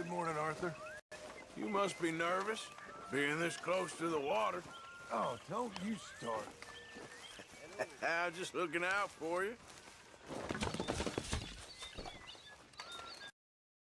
Good morning, Arthur. You must be nervous, being this close to the water. Oh, don't you start. I'm just looking out for you.